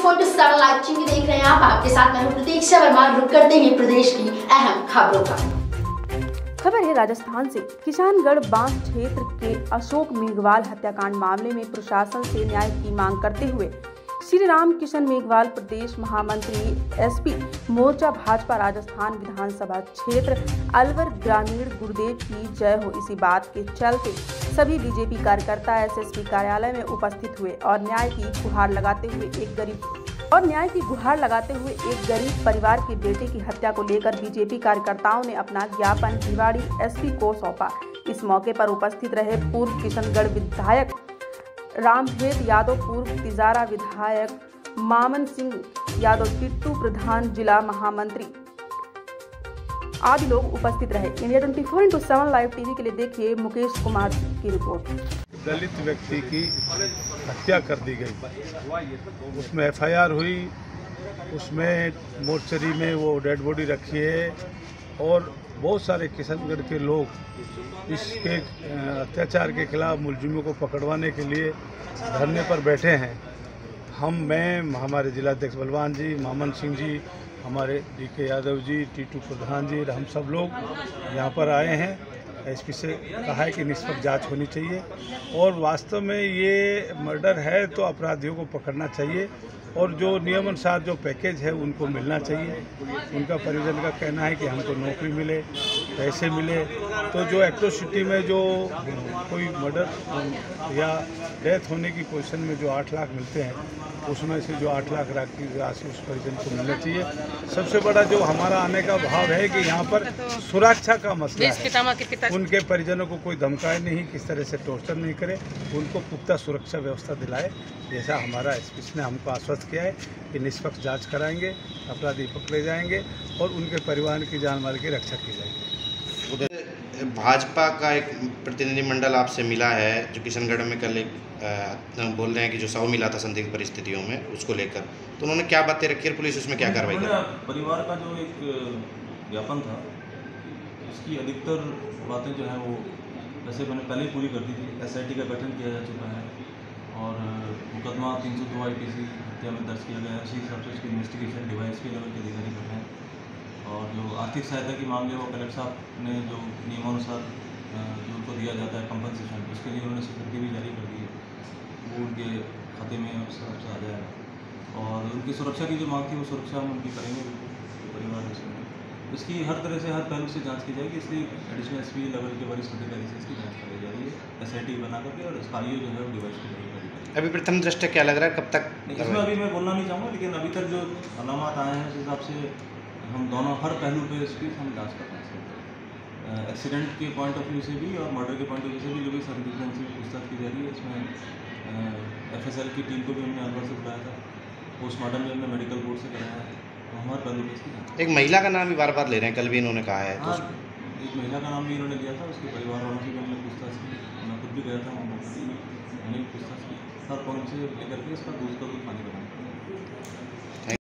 24/7 live TV देख रहे हैं आप। आपके साथ मैं हूं प्रतीक्षा वर्मा। रुक करते हैं प्रदेश की अहम खबरों का। खबर है राजस्थान से। किशनगढ़ बांस क्षेत्र के अशोक मेघवाल हत्याकांड मामले में प्रशासन से न्याय की मांग करते हुए श्री राम किशन मेघवाल प्रदेश महामंत्री एसपी मोर्चा भाजपा राजस्थान विधानसभा क्षेत्र अलवर ग्रामीण गुरुदेव की जय हो। इसी बात के चलते सभी बीजेपी कार्यकर्ता एसएसपी कार्यालय में उपस्थित हुए और न्याय की गुहार लगाते हुए एक गरीब परिवार के बेटे की हत्या को लेकर बीजेपी कार्यकर्ताओं ने अपना ज्ञापन भिवाड़ी एसपी को सौंपा। इस मौके पर उपस्थित रहे पूर्व किशनगढ़ विधायक रामभेद यादव, पूर्व तिजारा विधायक मामन सिंह यादव, टिट्टू प्रधान, जिला महामंत्री आदि लोग उपस्थित रहे। इंडिया 24/7 लाइव टीवी के लिए देखिए मुकेश कुमार की रिपोर्ट। दलित व्यक्ति की हत्या कर दी गई, उसमें एफआईआर हुई, उसमें मोर्चरी में वो डेड बॉडी रखी है और बहुत सारे किशनगढ़ के लोग इसके अत्याचार के खिलाफ मुलजिमों को पकड़वाने के लिए धरने पर बैठे हैं। हमारे जिलाध्यक्ष बलवान जी, मामन सिंह जी, हमारे डीके यादव जी, टिट्टू प्रधान जी, हम सब लोग यहाँ पर आए हैं। एसपी से कहा है कि निष्पक्ष जांच होनी चाहिए और वास्तव में ये मर्डर है तो अपराधियों को पकड़ना चाहिए और जो नियमानुसार जो पैकेज है उनको मिलना चाहिए। उनका परिजन का कहना है कि हमको नौकरी मिले, पैसे मिले, तो जो एट्रोसिटी में जो कोई मर्डर या डेथ होने की पोजीशन में जो 8 लाख मिलते हैं उसमें से जो 8 लाख की राशि उस परिजन को मिलना चाहिए। सबसे बड़ा जो हमारा आने का भाव है कि यहाँ पर सुरक्षा का मसला है। उनके परिजनों को कोई धमकाए नहीं, किस तरह से टॉर्चर नहीं करे, उनको पुख्ता सुरक्षा व्यवस्था दिलाए, जैसा हमारा एसपी ने हमको आश्वस्त किया है कि निष्पक्ष जांच कराएंगे, अपराधी पकड़े जाएंगे और उनके परिवार की जान माल की रक्षा की जाएगी। भाजपा का एक प्रतिनिधिमंडल आपसे मिला है जो किशनगढ़ में कल एक बोल रहे हैं कि जो शव मिला था संदिग्ध परिस्थितियों में, उसको लेकर तो उन्होंने क्या बातें रखी और पुलिस उसमें क्या कार्रवाई कर? परिवार का जो एक ज्ञापन था उसकी अधिकतर बातें जो है वो वैसे मैंने पहले ही पूरी कर दी थी। एसआईटी का गठन किया जा चुका है और मुकदमा 302 IPC हत्या में दर्ज किया गया है। उसी हिसाब से उसकी इन्वेस्टिगेशन DYSP लेवल के अधिकारी कर रहे हैं और जो आर्थिक सहायता की मांग है वो कलेक्टर साहब ने जो नियमानुसार जो उनको दिया जाता है कंपनसेशन, उसके लिए उन्होंने स्वीकृति भी जारी कर दी है, वो उनके खाते में उस तरफ से आ जाएगा और उनकी सुरक्षा की जो मांग थी वो सुरक्षा हम उनकी करेंगे परिवार में। इसकी हर तरह से हर पहलू से जांच की जाएगी, इसलिए एडिशनल एसपी लेवल के वरिष्ठ अधिकारी से इसकी जांच कराई जा रही है SIT बना करके और इसका आईओ जो है वो DYSP लेवल का। अभी प्रथम दृष्टया क्या लग रहा है, कब तक? इसमें अभी मैं बोलना नहीं चाहूँगा, लेकिन अभी तक जो अलामत आए हैं उस हिसाब से हम दोनों हर पहलू पे इसकी हम जाँच कर रहे हैं। एक्सीडेंट के पॉइंट ऑफ व्यू से भी और मर्डर के पॉइंट ऑफ व्यू से भी जो भी सर्विलेंस की पूछताछ की जा रही है। इसमें FSL की टीम को भी हमने अलवर से बुलाया था, पोस्टमार्टम भी हमने मेडिकल बोर्ड से कराया है। तो हमारे पहलू पे इसकी एक महिला का नाम भी बार बार ले रहे हैं, कल भी इन्होंने कहा है। हाँ, एक महिला का नाम भी इन्होंने लिया था, उसके परिवार वालों से भी हमने पूछताछ की। मैं खुद भी गया था वहाँ पर, मैंने भी पूछताछ की, हर पॉइंट से लेकर के इसका दूध का दूध पानी बनाया।